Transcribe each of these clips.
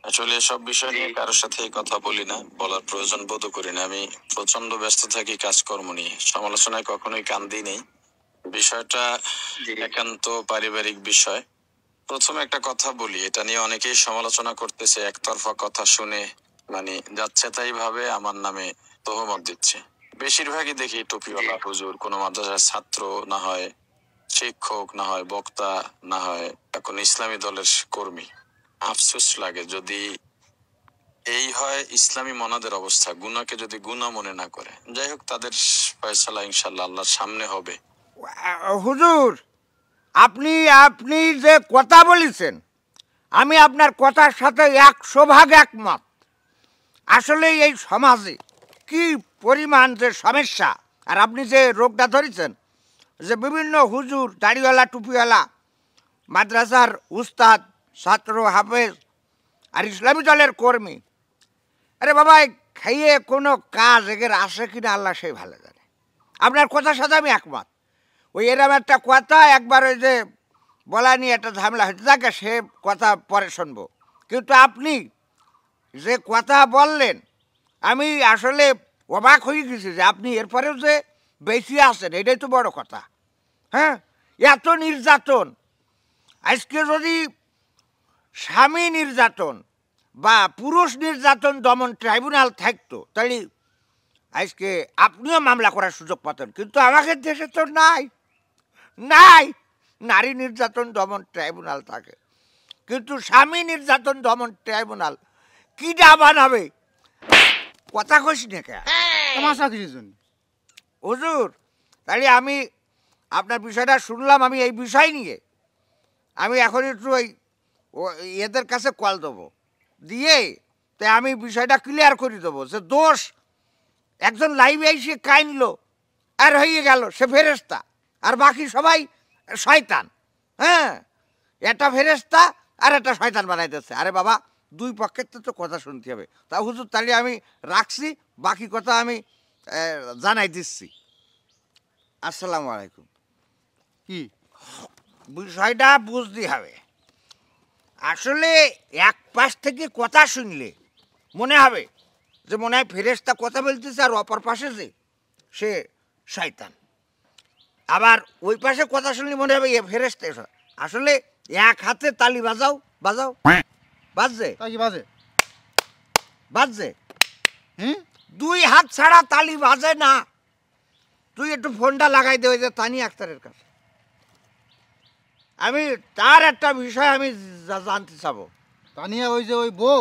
আসলে সব বিষয় নিয়ে কারোর সাথে কথা বলি না, বলার প্রয়োজন বোধ করি না। আমি প্রচন্ড ব্যস্ত থাকি কাজকর্ম নিয়ে, সমালোচনায় কখনোই কান দিই নেই। বিষয়টা একান্ত পারিবারিক বিষয়। প্রথমে একটা কথা বলি, এটা নিয়ে অনেকেই সমালোচনা করতেছে, একতরফা কথা শুনে মানে যাচ্ছে তাই ভাবে আমার নামে তহমত দিচ্ছে। বেশিরভাগই দেখি টুপিওয়ালা হুজুর, কোনো মাদ্রাসার ছাত্র, না হয় শিক্ষক, না হয় বক্তা, না হয় এখন ইসলামী দলের কর্মী। আফসোস লাগে যদি এই হয় ইসলামী মনাদের অবস্থা, গুনাহকে যদি গুনাহ মনে না করে। যাই হোক, তাদের ফয়সালা ইনশাল্লাহ আল্লাহর সামনে হবে। হুজুর, আপনি আপনি যে কথা বলেছেন, আমি আপনার কথার সাথে 100% একমত। আসলে এই সমাজে কি পরিমাণ যে সমস্যা, আর আপনি যে রোগটা ধরেছেন, যে বিভিন্ন হুজুর, দাড়িওয়ালা, টুপিওয়ালা, মাদ্রাসার উস্তাদ, ছাত্র, হাফেজ আর ইসলামী দলের কর্মী, আরে বাবা, খাইয়ে কোনো কাজ এগের আসে কিনা আল্লাহ সেই ভালো জানে। আপনার কথার সাথে আমি একমত। ওই এরম একটা কথা একবার ওই যে বলা নিয়ে একটা ঝামেলা হয়েছে, তাকে সে কথা পরে শুনবো। কিন্তু আপনি যে কথা বললেন, আমি আসলে অবাক হয়ে গেছি যে আপনি এরপরেও যে বেশি আছেন, এটাই তো বড় কথা। হ্যাঁ, এত নির্যাতন, আজকে যদি স্বামী নির্যাতন বা পুরুষ নির্যাতন দমন ট্রাইব্যুনাল থাকতো, তাহলে আজকে আপনিও মামলা করার সুযোগ পাতেন। কিন্তু আমাদের দেশে তো নাই, নাই। নারী নির্যাতন দমন ট্রাইব্যুনাল থাকে, কিন্তু স্বামী নির্যাতন দমন ট্রাইব্যুনাল কিটা বানাবে? কথা কইস না কে তামাশা কিছু জন্য হুজুর? তাহলে আমি আপনার বিষয়টা শুনলাম, আমি এই বিষয় নিয়ে আমি এখন একটু ওই এদের কাছে কল দেবো, দিয়ে তাই আমি বিষয়টা ক্লিয়ার করে দেবো যে দোষ একজন লাইভে এসে কাইনলো আর হয়ে গেল সে ফেরেস্তা, আর বাকি সবাই শয়তান। হ্যাঁ, একটা ফেরেস্তা আর একটা শয়তান বানাইতেছে। আরে বাবা, দুই পক্ষের তো কথা শুনতে হবে। তা হুজুর, তাহলে আমি রাখছি, বাকি কথা আমি জানাই দিচ্ছি। আসসালামু আলাইকুম। কি বিষয়টা বুঝতে হবে। আসলে এক পাশ থেকে কথা শুনলে মনে হবে যে মনে হয় ফেরেস্তা কথা বলতেছে, আর অপর পাশে যে সে শয়তান। আবার ওই পাশে কথা শুনলে মনে হবে এ ফেরেস্তা। আসলে এক হাতে তালি বাজাও, বাজাও, বাজছে, তাই কি বাজে? বাজছে। হুম, দুই হাত ছাড়া তালি বাজে না। তুই একটু ফোনটা লাগাই দে ওই যে তানিয়া আক্তারের কাছে। আমি তার একটা বিষয় আমি জানতে চাবো। তানিয়া ওই যে ওই বউ,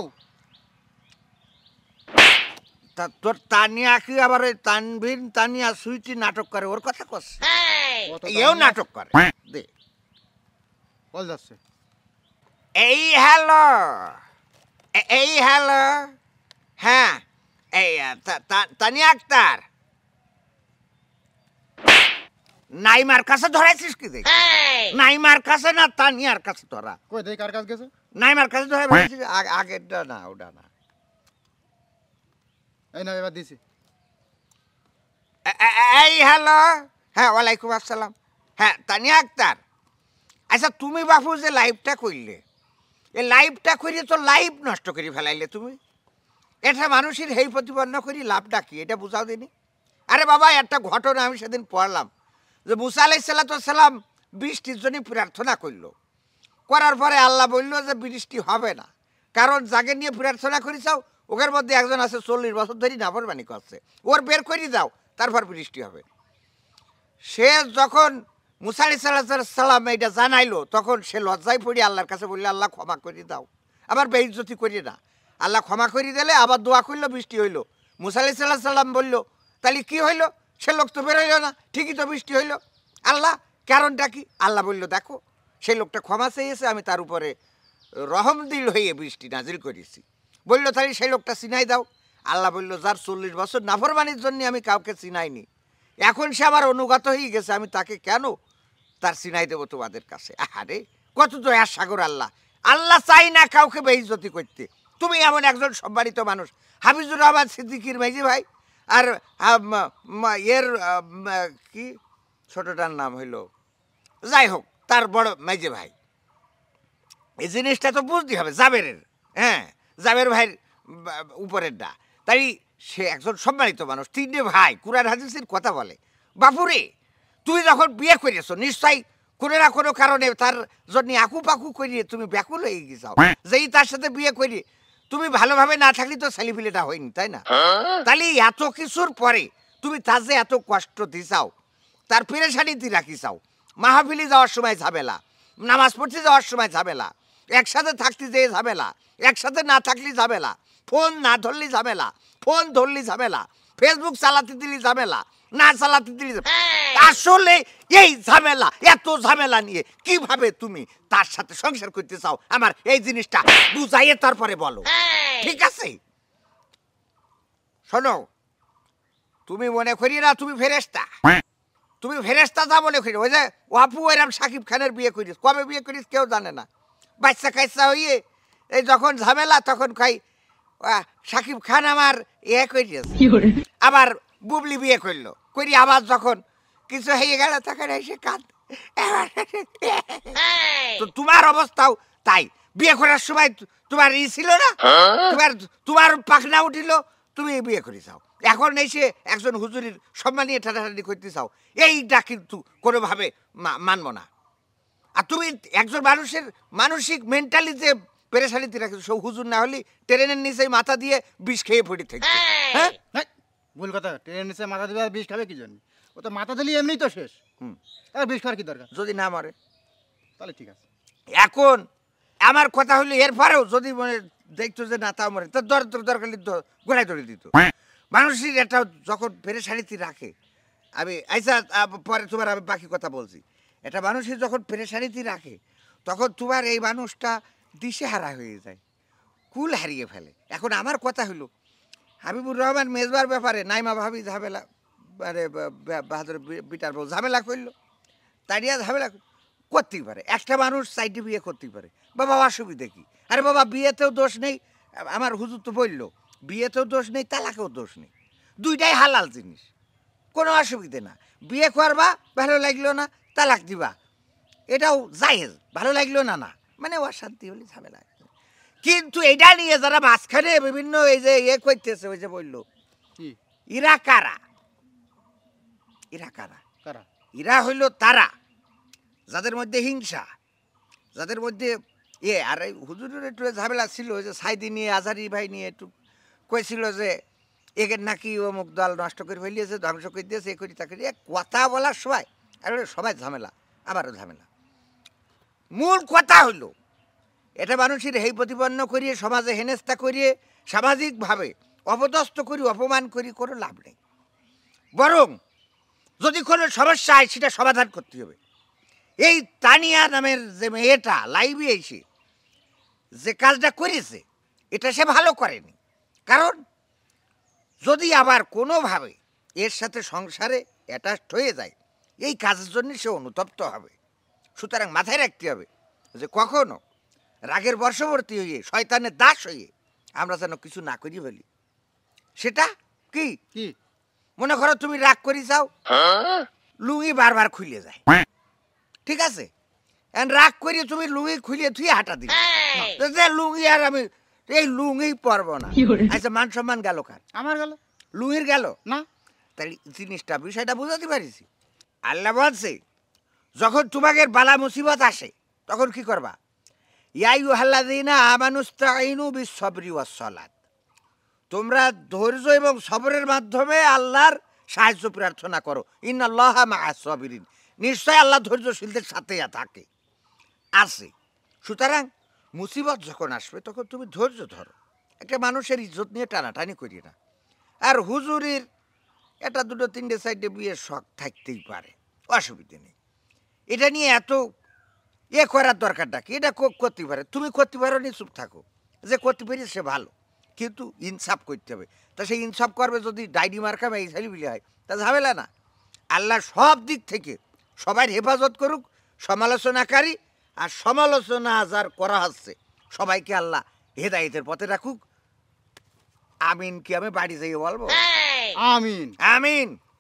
তা তোর তানিয়া কি আবার ওই তানভীর তানিয়া সুইটি নাটক করে, ওর কথা কস? ও তো এও তানিয়া- নাটক করে। দে বল যাচ্ছে। এই হ্যালো, এই হ্যালো, হ্যাঁ, এই তানিয়া আক্তার, নাইমার কাছে ধরাইছিস কি দেখ? নাইমার কাছে না তানিয়ার কাছে ধরা? কই দেই কার কাছে গেছে? নাইমার কাছে ধরে বলেছিস? আগেরটা না, ওটা না। এই না, এবার দিছি। এই হ্যালো, হ্যাঁ, ওয়ালাইকুম আসসালাম। হ্যাঁ, তানিয়া আক্তার, আচ্ছা তুমি বাপু যে লাইভটা করলে, এই লাইভটা করে তো লাইভ নষ্ট করে ফেলাইলে তুমি। এটা মানুষের হেই প্রতিপন্ন করি লাভটা কি, এটা বুঝাও দিনি। আরে বাবা, একটা ঘটনা আমি সেদিন পড়লাম যে মুসা আলাইসাল্লাম বৃষ্টির জন্য প্রার্থনা করলো, করার পরে আল্লাহ বললো যে বৃষ্টি হবে না, কারণ যাকে নিয়ে প্রার্থনা করেছাও ওদের মধ্যে একজন আছে 40 বছর ধরে নাফরমানি করছে, ওর বের করে দাও, তারপর বৃষ্টি হবে। সে যখন মুসা আলাইসাল্লাম এটা জানাইলো, তখন সে লজ্জায় পড়ি আল্লাহর কাছে বললে, আল্লাহ ক্ষমা করে দাও, আবার বেইজ্জতি করি না। আল্লাহ ক্ষমা করে দিলে আবার দোয়া করলো, বৃষ্টি হইলো। মুসা আলাইসাল্লাম বললো, তাহলে কি হইলো? সে লোক তো বেরোইলো না, ঠিকই তো বৃষ্টি হইলো। আল্লাহ কারণটা কি? আল্লাহ বললো, দেখো সেই লোকটা ক্ষমা চেয়েছে, আমি তার উপরে রহমদিল হয়ে বৃষ্টি নাজিল করেছি। বললো, তাহলে সেই লোকটা চিনাই দাও। আল্লাহ বললো, যার 40 বছর নাফরমানির জন্য আমি কাউকে চিনাইনি, এখন সে আমার অনুগত হয়ে গেছে, আমি তাকে কেন তার চিনাই দেবো তোমাদের কাছে? আরে কত দয়ার সাগর আল্লাহ। আল্লাহ চাই না কাউকে বেইজ্জতি করতে। তুমি এমন একজন সম্মানিত মানুষ, হাফিজুর রহমান সিদ্দিকীর মেজি ভাই, আর এর কি ছোটটার নাম হইল, যাই হোক, তার বড় মেজে ভাই, এই জিনিসটা তো বুঝতে হবে জাবেরের। হ্যাঁ, জাবের ভাইয়ের উপরেরটা। তাই সে একজন সম্মানিত মানুষ, 3টে ভাই, কুরআন হাদিসের কথা বলে। বাপুরে, তুই যখন বিয়ে করেছো নিশ্চয়ই কোনো না কোনো কারণে তার জন্য আকু পাকু করিয়ে তুমি ব্যাকুল হয়ে গেছাও, যেই তার সাথে বিয়ে করি তুমি ভালোভাবে না থাকলে তো ছেলেপিলেটা হয়নি, তাই না? তাহলে এত কিছুর পরে তুমি তার যে এত কষ্ট দিছাও, তার পেরেশানিতে রাখিছাও, মাহফিলে যাওয়ার সময় ঝামেলা, নামাজ পড়তে যাওয়ার সময় ঝামেলা, একসাথে থাকতে যেয়ে ঝামেলা, একসাথে না থাকলে ঝামেলা, ফোন না ধরলে ঝামেলা, ফোন ধরলে ঝামেলা, ফেসবুক চালাতে দিলে ঝামেলা, না চালাতে দিলে আসলে এই ঝামেলা, এত ঝামেলা নিয়ে কিভাবে তুমি তার সাথে সংসার করতে চাও? আমার এই জিনিসটা বুঝাইয়ে তারপরে বলো, ঠিক আছে? শোনো, তুমি মনে করি না তুমি ফেরেশতা, তুমি ফেরেশতা যা মনে করি। ওই যে আপু এরম সাকিব খানের বিয়ে করিস, কবে বিয়ে করিস কেউ জানে না, বাচ্চা কাচ্চা হইয়ে এই যখন ঝামেলা তখন খাই সাকিব খান আমার করিয়েছে, আবার বুবলি বিয়ে করলো, করি আবার যখন কিছু হয়ে গেল তখন এসে কাঁদ। তো তোমার অবস্থাও তাই, বিয়ে করার সময় তোমার ছিল না, তোমার পাখনা উঠিল, তুমি বিয়ে করে যাও, এখন এসে একজন হুজুরির সম্মানীয় ঠাটাঠাটি করতে চাও, এইটা কিন্তু কোনোভাবে মানব না। আর তুমি একজন মানুষের মানসিক মেন্টালিতে পেরেশানিতে রাখছো, সব হুজুর না হলে ট্রেনের নিচে মাথা দিয়ে বিষ খেয়ে পড়ে থেকে। হ্যাঁ, ভুল কথা, ট্রেনের নিচে মাথা দিবে আর বিষ খাবে কি জন্য? ও তো মাথা দিলে এমনিই তো শেষ, আর বিষ খাওয়ার কি দরকার? যদি না মরে তাহলে ঠিক আছে। এখন আমার কথা হলো এরপরেও যদি মনে দেখতো যে না তাও মরে, তো দরকার গোড়ায় ধরে দিত। মানুষের এটা যখন পেরেশানিতে রাখে, আমি আইসা পরে তোমার আমি বাকি কথা বলছি, এটা মানুষের যখন পেরেশানিতে রাখে তখন তোমার এই মানুষটা দিশেহারা হয়ে যায়, কুল হারিয়ে ফেলে। এখন আমার কথা হলো হাবিবুর রহমান মেজবার ব্যাপারে নাইমা ভাবি ঝামেলা, মানে বাহাদুর বিটার বউ ঝামেলা করলো, তারিয়া ঝামেলা করতেই পারে, একটা মানুষ সাইডে বিয়ে করতেই পারে। বাবা অসুবিধে কি? আরে বাবা বিয়েতেও দোষ নেই, আমার হুজুর তো বললো বিয়েতেও দোষ নেই, তালাকেও দোষ নেই, দুইটাই হালাল জিনিস, কোনো অসুবিধে না। বিয়ে করবা, ভালো লাগলো না তালাক দিবা, এটাও জায়েজ, ভালো লাগলো না না মানে অশান্তি হলে ঝামেলা। কিন্তু এটা নিয়ে যারা মাঝখানে বিভিন্ন এই যে করতেছে, ওই যে বললো ইরা কারা, ইরা কারা? ইরা হইল তারা যাদের মধ্যে হিংসা, যাদের মধ্যে আর এই হুজুরের একটু ঝামেলা ছিল, যে সাইদি নিয়ে আজারি ভাই নিয়ে একটু কইছিল যে একে নাকি অমুক দল নষ্ট করে ফেলিয়েছে, ধ্বংস করে দিয়েছে, এ করি তা করি, কথা বলার সময় আর সবাই ঝামেলা, আবারও ঝামেলা। মূল কথা হইল এটা মানুষের হেই প্রতিপন্ন করিয়ে, সমাজে হেনস্থা করিয়ে, সামাজিকভাবে অপদস্থ করি, অপমান করি কোনো লাভ নেই। বরং যদি কোনো সমস্যা হয় সেটা সমাধান করতে হবে। এই তানিয়া নামের যে মেয়েটা লাইভে এসে যে কাজটা করেছে এটা সে ভালো করেনি, কারণ যদি আবার কোনোভাবে এর সাথে সংসারে অ্যাটাচড হয়ে যায় এই কাজের জন্য সে অনুতপ্ত হবে। সুতরাং মাথায় রাখতে হবে যে কখনো রাগের বর্ষবর্তী হয়ে, শয়তানের দাস হয়ে আমরা যেন কিছু না করি ফেলি। সেটা কি কি? মনে করো তুমি রাগ করি যাও, লুঙ্গি বারবার খুলে যায়, ঠিক আছে, রাগ করিয়ে তুমি লুঙ্গি খুলিয়ে তুই হাঁটা দিবি, যে লুঙ্গি আর আমি এই লুঙ্গি পরবো না, আচ্ছা মান সম্মান গেল কার? আমার গেল, লুঙ্গির গেল না। তাই জিনিসটা বিষয়টা বুঝাতে পারিছি। আল্লাহ বলছে যখন তোমাদের বালা মুসিবত আসে তখন কি করবা? ইয়া আইয়ুহাল্লাযীনা আমানুস্তাঈনু বিস-সাবরি ওয়াস-সালাত, তোমরা ধৈর্য এবং সবরের মাধ্যমে আল্লাহর সাহায্য প্রার্থনা করো। ইন্নাল্লাহা মা'আস-সাবিরিন, নিশ্চয় আল্লাহ ধৈর্যশীলদের সাথে থাকে, আছে। সুতরাং মুসিবত যখন আসবে তখন তুমি ধৈর্য ধরো, একটা মানুষের ইজ্জত নিয়ে টানাটানি করি না। আর হুজুরির এটা দুটো তিনটে সাইডে বিয়ের শখ থাকতেই পারে, অসুবিধে নেই, এটা নিয়ে এত করার দরকারটা কি? এটা করতে পারে, তুমি করতে পারো নি, চুপ থাকো, যে করতে পারি সে ভালো, কিন্তু ইনসাফ করতে হবে। তা সে ইনসাফ করবে যদি ডাইডি মার্কা এই ছেলে বিলে হয়, তা ঝামেলা না। আল্লাহ সব দিক থেকে সবাই হেফাজত করুক, সমালোচনাকারী আর সমালোচনা যার করা হচ্ছে সবাইকে আল্লাহ হেদায়েতের পথে রাখুক। আমিন। কি আমি বাড়ি যাই বলবো? আমিন আমিন।